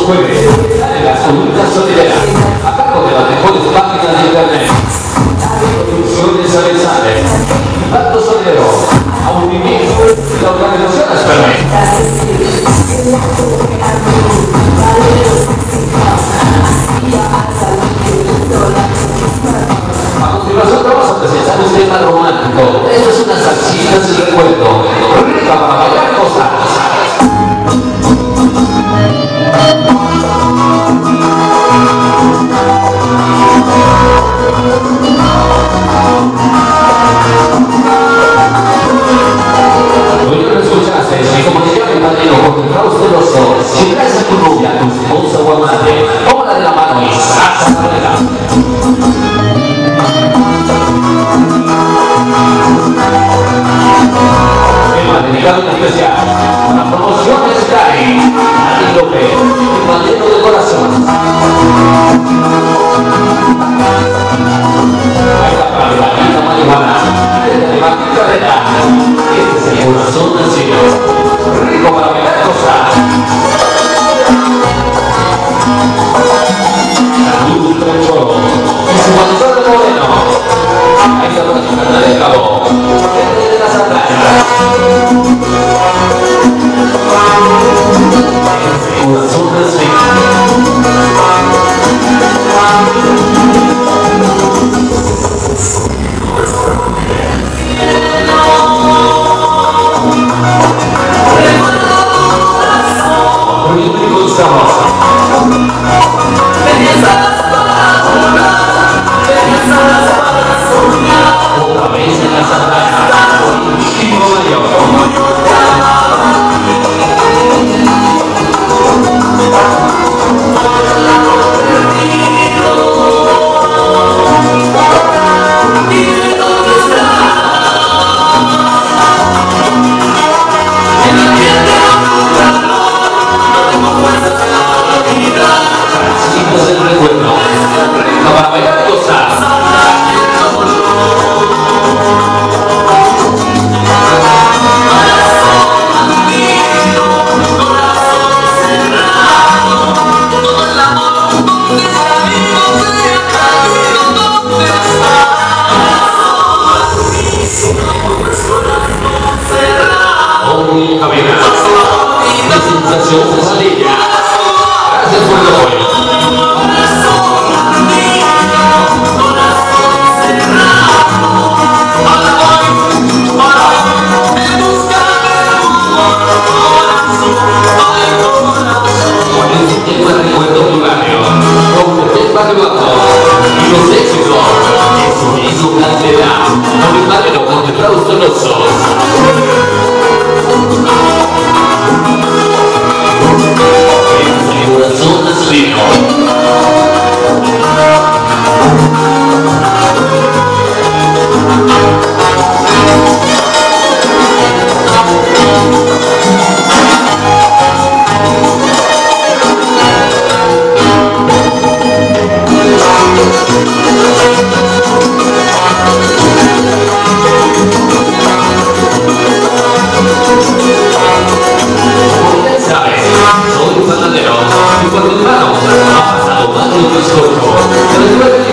jueves en las columnas solideras, a cargo de las mejores páginas de internet. Producciones Alexander, Impacto Solidero, Audivir, la organización Asperme. A continuación vamos a presentar un tema romántico. Esto es una salsita sin recuerdo. Rica para bailar cosas. Hoy no lo escuchaste, y como te llama el padrino, porque traes de los ojos, si traes a tu novia, a tu esposa o amante, tómala de la mano y saca la verdad. Tema dedicado en especial, una promoción de Sky, Ari López, el padrino de corazón. Ahí está para la vida marihuana, desde la carrera. Este es el corazón nacido, rico para bailar cosas. Salud del Cholo y su manzana moreno. Ahí está para su carnal de cabo, desde las atrás. Este corazón nacido. Soy un panadero, y cuando el hermano ha pasado más de un bizcocho,